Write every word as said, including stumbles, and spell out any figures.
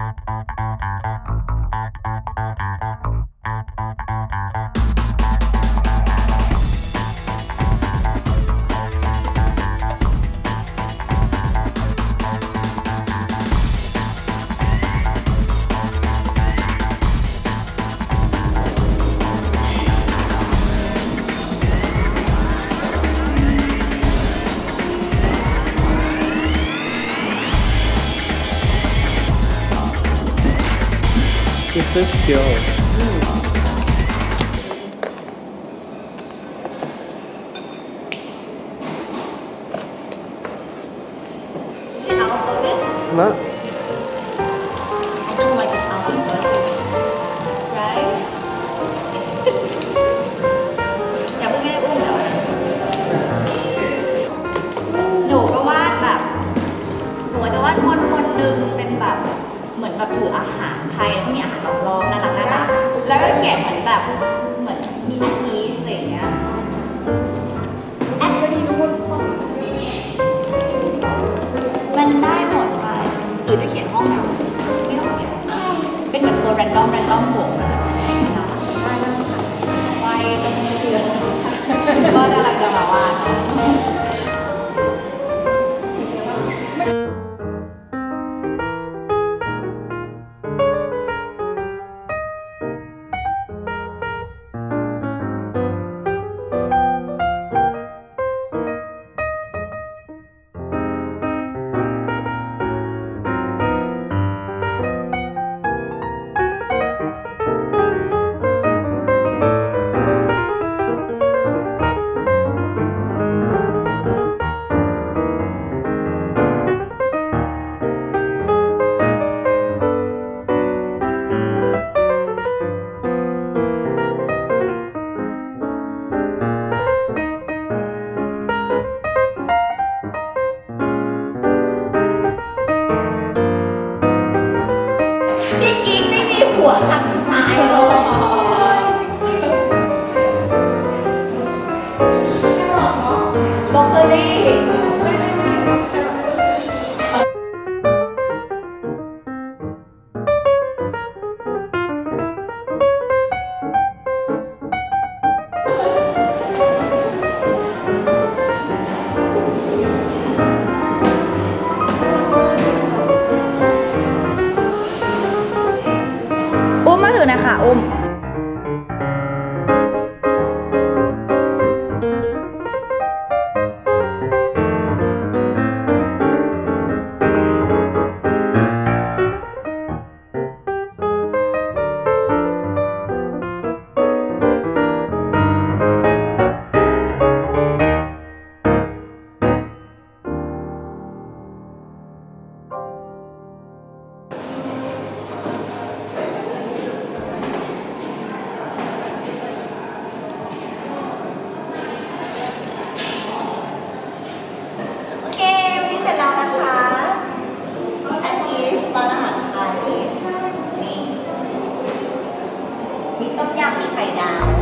It's so skilled. No. I don't like it out of focus, right? อย่าพูดไม่ได้อุ้มแล้วหนูก็วาดแบบหนูจะวาดคนคนหนึ่งเป็นแบบเหมือนแบบถืออาหารไทยแล้วมีอาหารล้อมๆน่ารักน่ารักแล้วก็เขียนเหมือนแบบเหมือนมีแอนอีสอะไรอย่างเงี้ยแอนก็ดีทุกคนมันได้หมดไปหรือจะเขียนห้องแบบไม่ต้องเขียนเป็นเหมือนตัวแรนดอมแรนดอมบวกมาจากไหนนะคะไว้จนเดือนก็อะไรจะมาว่าหัวทางซ้ายเลยบล็อกเกอรี่อุ้มมาถือนะคะอุ้มมีต้มยำมีไข่ดาว